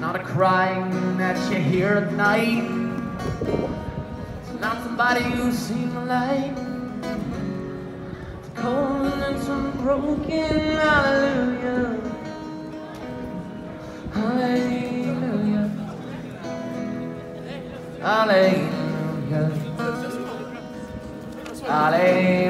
not a crying that you hear at night. It's not somebody who's seen the light. It's cold and it's unbroken. Hallelujah. Hallelujah. Hallelujah. Hallelujah.